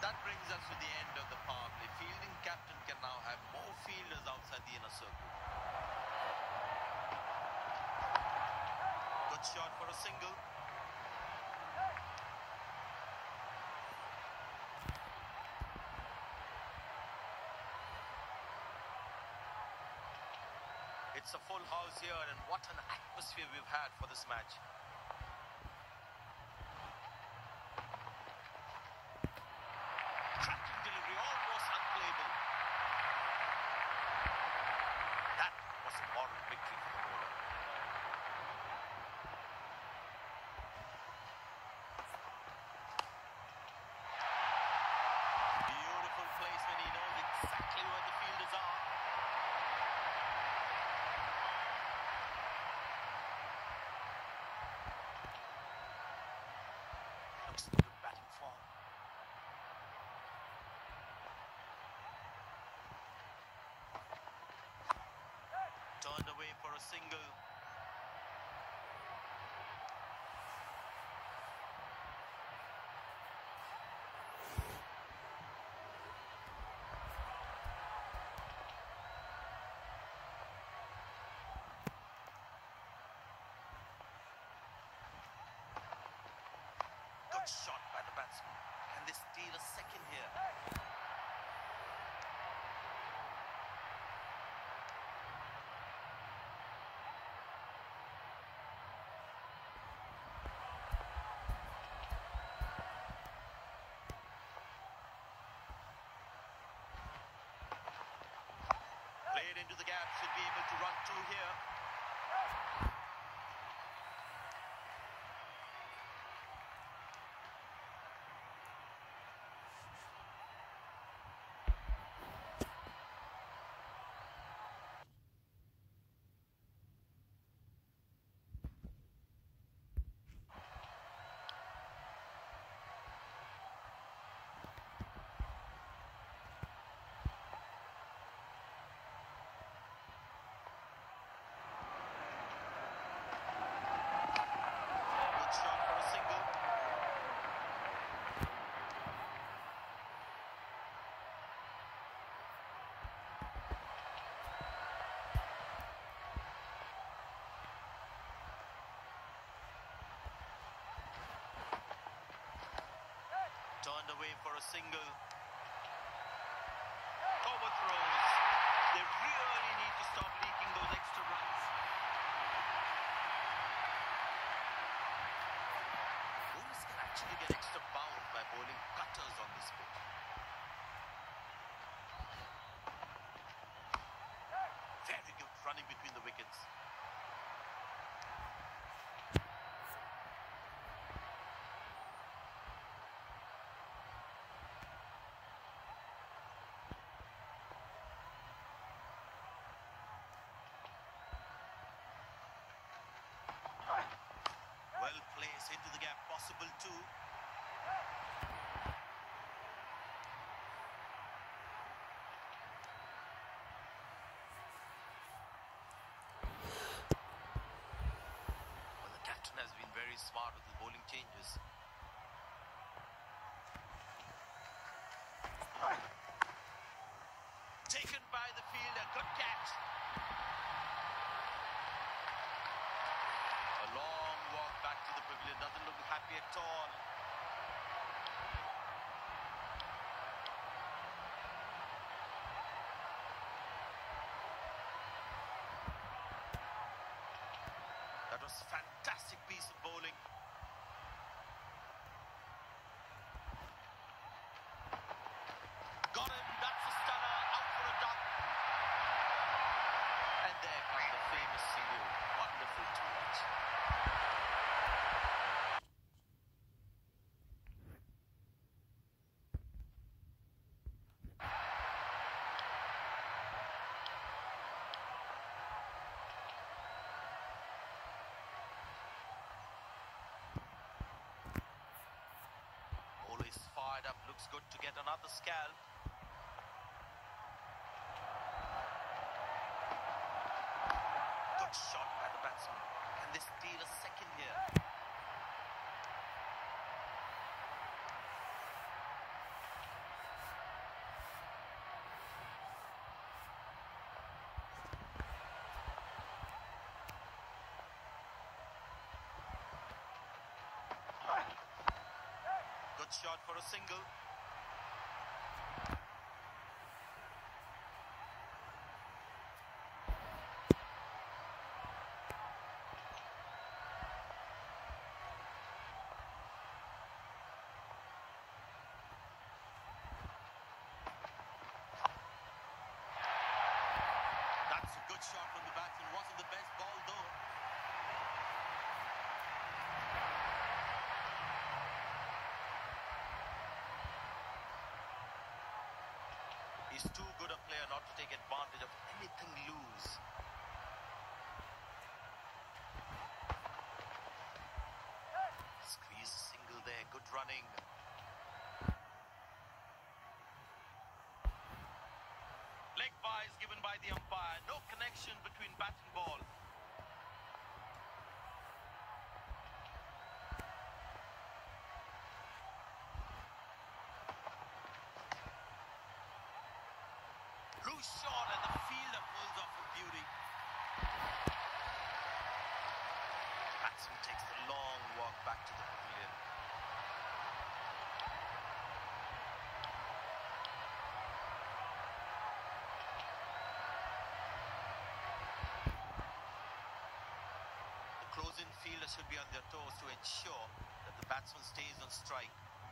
That brings us to the end of the power play. Fielding captain can now have more fielders outside the inner circle. Good shot for a single. It's a full house here, and what an atmosphere we've had for this match. Cracking delivery, almost unplayable. That was a moral victory for the bowler. Beautiful placement. He knows exactly where the fielders are. Looks like good batting form. Turned away for a single. Good shot by the batsman. Can they steal a second here? Played into the gap, should be able to run two here. Good shot for a single. Turned away for a single. Overthrows. They really need to stop leaking those extra runs. Bowlers can actually get extra bounce by bowling cutters on this pitch. Very good running between the wickets. Well placed into the gap, possible too. Well, the captain has been very smart with the bowling changes. Taken by the fielder, good catch. A long walk back to the pavilion, doesn't look happy at all. That was a fantastic piece of bowling. Got him, that's a stunner, out for a duck. And there comes the famous single. Wonderful to watch. Bowler is fired up, looks good to get another scalp. Good shot by the batsman. Can they steal a second here? shot for a single. That's a good shot from the batsman. Wasn't the best ball though. He's too good a player not to take advantage of anything loose. Squeeze single there. Good running. Leg bye is given by the umpire. No connection between bat and ball. Loose shot and the fielder pulls off with beauty. Batsman takes the long walk back to the pavilion. The close-in fielder should be on their toes to ensure that the batsman stays on strike.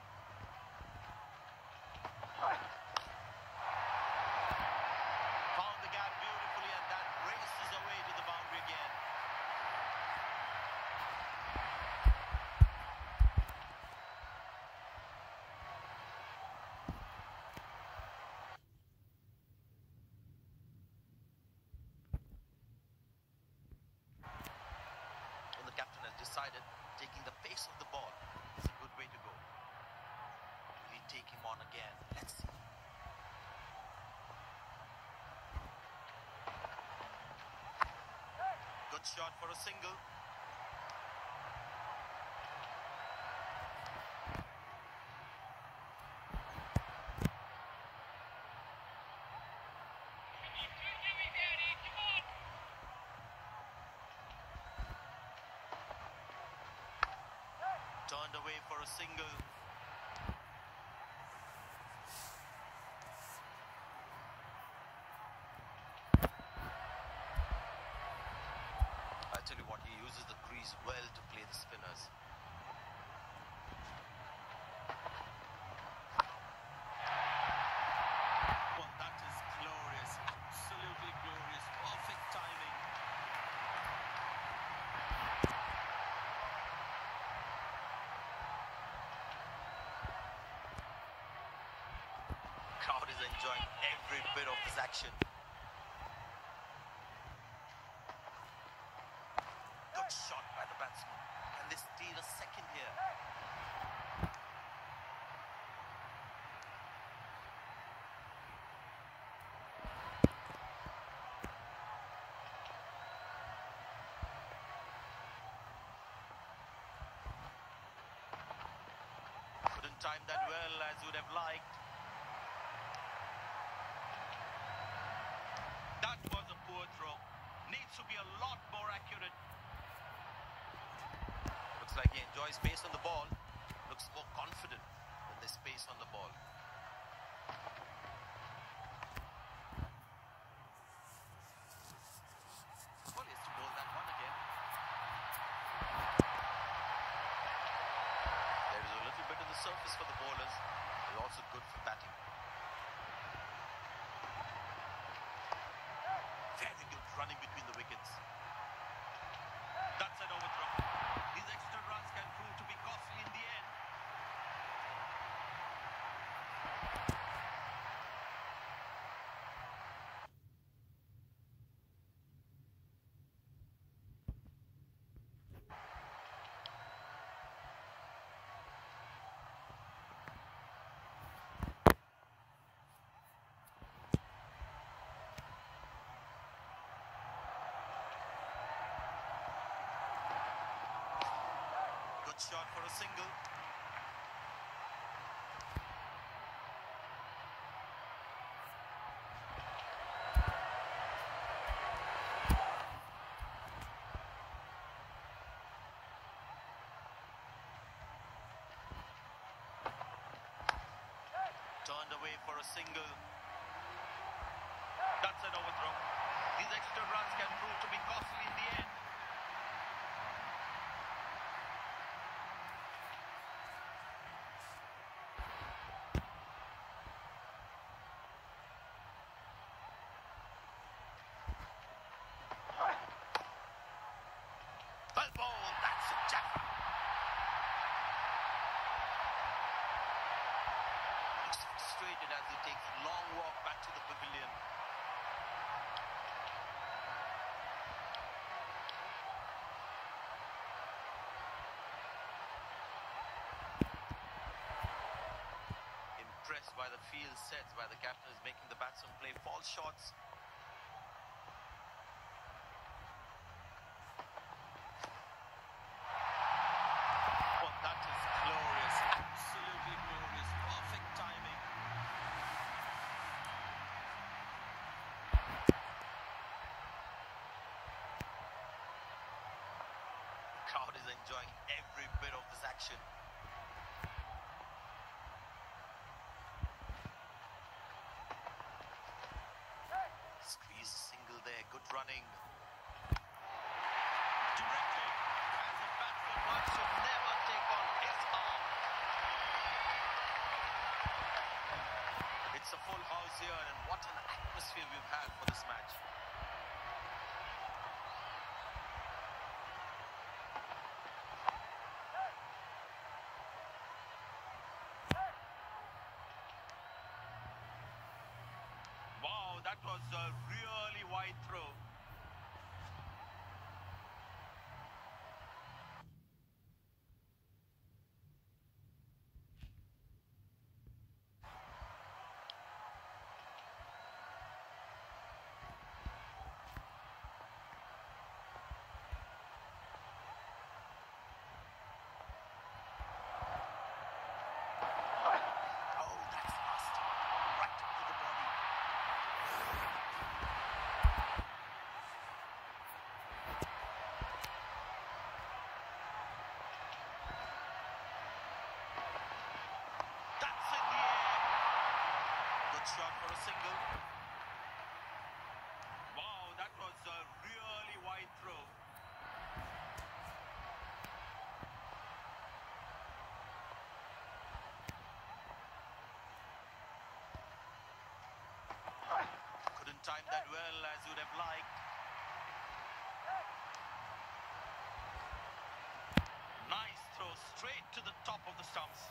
Found the gap beautifully and that races away to the boundary again. Well, the captain has decided taking the pace of the ball is a good way to go. Will he take him on again? Let's see. Good shot for a single. Turned away for a single. I tell you what, he uses the crease well to play the spinners. Well, that is glorious. Absolutely glorious. Perfect timing. Crowd is enjoying every bit of this action. Good shot by the batsman. Can they steal a second here? Couldn't time that well as you would have liked. That was a poor throw. Needs to be a lot more accurate. Looks like he enjoys space on the ball. Looks more confident with the space on the ball. Well, he has to bowl that one again. There is a little bit on the surface for the bowlers. They're also good for batting. Very good running between the wickets. That's an overthrow. These extra runs can prove to be costly in the end. Good shot for a single. away for a single. That's an overthrow. These extra runs can prove to be costly in the end. Well bowled, that's a Jaffa. Looks frustrated as he takes a long walk back to the pavilion. Impressed by the field sets by the captain is making the batsman play false shots. Well, that is glorious, absolutely glorious, perfect timing. Crowd is enjoying every bit of this action. Squeeze single there, good running. Directly, as a batsman one should never take on his arm. It's a full house here, and what an atmosphere we've had for this match. Wow, that was a really wide throw. Oh, that's nasty. Right to the body. That's in the air. Good shot for a single. Wow, that was a really wide throw. Couldn't time that well as you'd have liked. Nice throw straight to the top of the stumps.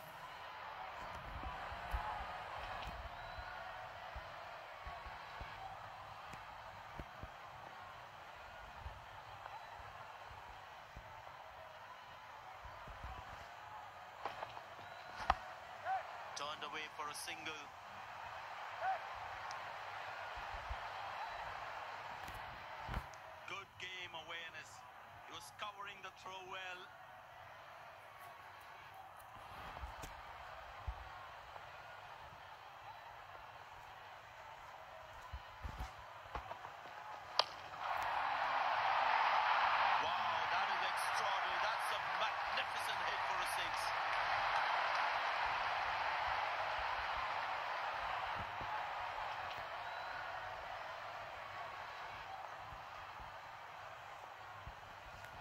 Turned away for a single. Good game awareness. He was covering the throw well. Wow, that is extraordinary. That's a magnificent hit for a six.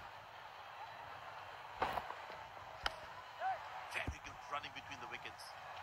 Very good running between the wickets.